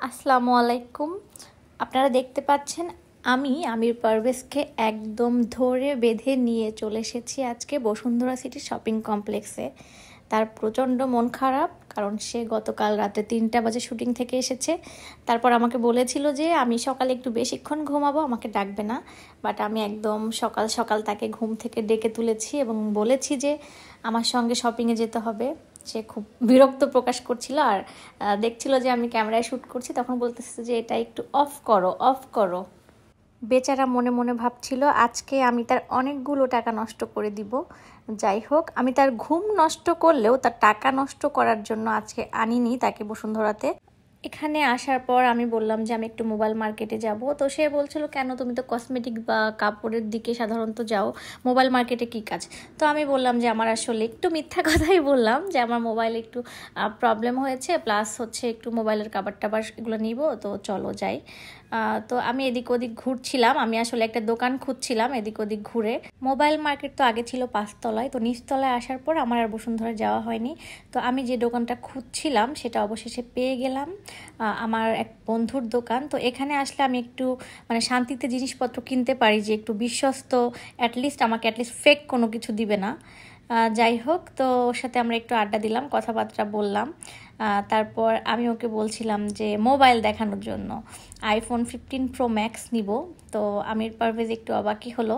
আসসালামু আলাইকুম। আপনারা দেখতে পাচ্ছেন আমির পারভেজকে একদম ধরে বেঁধে নিয়ে চলে এসেছি আজকে বসুন্ধরা সিটি শপিং কমপ্লেক্সে। তার প্রচণ্ড মন খারাপ, কারণ সে গতকাল রাতে 3টা বাজে শুটিং থেকে এসেছে। তারপর আমাকে বলেছিল যে আমি সকালে একটু বেশিক্ষণ ঘুমাবো, আমাকে ডাকবে না। বাট আমি একদম সকাল সকাল তাকে ঘুম থেকে ডেকে তুলেছি এবং বলেছি যে আমার সঙ্গে শপিংয়ে যেতে হবে। সে খুব বিরক্ত প্রকাশ করছিল আর দেখছিল যে আমি ক্যামেরায় শ্যুট করছি, তখন বলতেছে যে এটা একটু অফ করো, অফ করো। বেচারা মনে মনে ভাবছিল আজকে আমি তার অনেকগুলো টাকা নষ্ট করে দিব। যাই হোক, আমি তার ঘুম নষ্ট করলেও তার টাকা নষ্ট করার জন্য আজকে আনিনি তাকে বসুন্ধরাতে। এখানে আসার পর আমি বললাম যে আমি একটু মোবাইল মার্কেটে যাব। তো সে বলছিল কেন, তুমি তো কসমেটিক বা কাপড়ের দিকে সাধারণত যাও, মোবাইল মার্কেটে কী কাজ? তো আমি বললাম যে আমার আসলে একটু মিথ্যা কথাই বললাম যে আমার মোবাইলে একটু প্রবলেম হয়েছে, প্লাস হচ্ছে একটু মোবাইলের কাভার টাবার এগুলো নিব, তো চলো যাই। তো আমি এদিক ওদিক ঘুরছিলাম, আমি আসলে একটা দোকান খুঁজছিলাম এদিক ওদিক ঘুরে। মোবাইল মার্কেট তো আগে ছিল 5তলায়, তো নিচতলায় আসার পর আমার আর বসুন্ধরা যাওয়া হয়নি। তো আমি যে দোকানটা খুঁজছিলাম সেটা অবশেষে পেয়ে গেলাম, আমার এক বন্ধুর দোকান। তো এখানে আসলে আমি একটু মানে শান্তিতে জিনিসপত্র কিনতে পারি, যে একটু বিশ্বস্ত, আমাকে অ্যাটলিস্ট ফেক কোনো কিছু দিবে না। যাই হোক, তো ওর সাথে আমরা একটু আড্ডা দিলাম, কথাবার্তা বললাম। তারপর আমি ওকে বলছিলাম যে মোবাইল দেখানোর জন্য আইফোন 15 প্রো ম্যাক্স নিব। তো আমির পারভেজ একটু অবাকই হলো,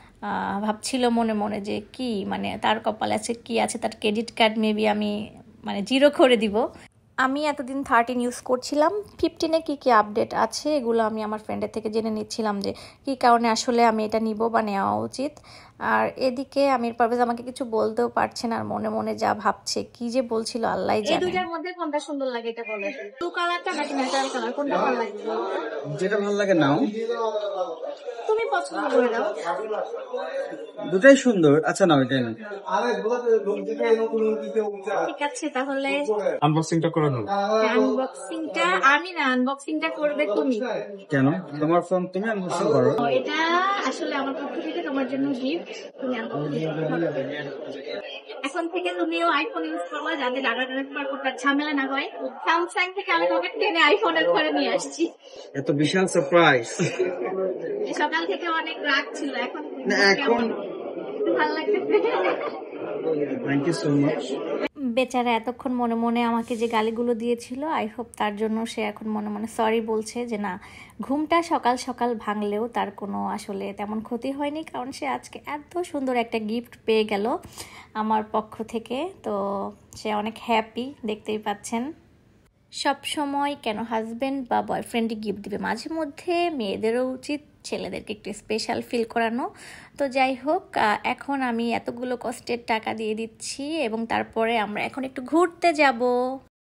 ভাবছিল মনে মনে যে কি মানে তার কপালে আছে কি আছে, তার ক্রেডিট কার্ড মেবি আমি মানে জিরো করে দিব। আমি এতদিন 13 ইউজ করছিলাম, 15-এ কী কী আপডেট আছে এগুলো আমি আমার ফ্রেন্ডের থেকে জেনে নিচ্ছিলাম যে কী কারণে আসলে আমি এটা নিব বা নেওয়া উচিত। আর এদিকে আমির পারভেজ আমাকে কিছু বলতেও পারছে না, আর মনে মনে যা ভাবছে, কি যে বলছিল আল্লাহই জানে। এই দুটার মধ্যে কোনটা সুন্দর লাগে এটা বলো। ব্লু কালারটা নাকি ন্যাচারাল কালার, কোনটা ভালো লাগে? যেটা ভালো লাগে নাও, তুমি পছন্দ করে দাও। দুটাই সুন্দর। আচ্ছা নাও, এটাই নাও। ঠিক আছে, তাহলে আনবক্সিংটা করে নাও। আনবক্সিংটা আমি না, আনবক্সিংটা করবে তুমি। কেন? তোমার ফোন তুমি আনবক্সিং করো। এটা আসলে আমার পক্ষ থেকে তোমার জন্য গিফট, তুমি এখন থেকে তুমিও আইফোন ইউজ করবা, যাতে ডাটা ট্রান্সফার করতে ঝামেলা না হয়। স্যামসাং থেকে আমি পকেট টেনে আইফোনের ঘরে নিয়ে আসছি। এত বিশাল সারপ্রাইজ। সকাল থেকে অনেক রাগ ছিল, এখন না এখন ভালো লাগতেছে। Thank you so much. বেচারা এতক্ষণ মনে মনে আমাকে যে গালিগুলো দিয়েছিল, আই হোপ তার জন্য সে এখন মনে মনে সরি বলছে, যে না, ঘুমটা সকাল সকাল ভাঙলেও তার কোনো আসলে তেমন ক্ষতি হয়নি, কারণ সে আজকে এত সুন্দর একটা গিফট পেয়ে গেল আমার পক্ষ থেকে। তো সে অনেক হ্যাপি, দেখতেই পাচ্ছেন। সব সময় কেন হাজব্যান্ড বা বয়ফ্রেন্ডই গিফট দিবে, মাঝে মধ্যে মেয়েদেরও উচিত ছেলেদেরকে একটু স্পেশাল ফিল করানো। তো যাই হোক, এখন আমি এতগুলো কষ্টের টাকা দিয়ে দিচ্ছি এবং তারপরে আমরা এখন একটু ঘুরতে যাব।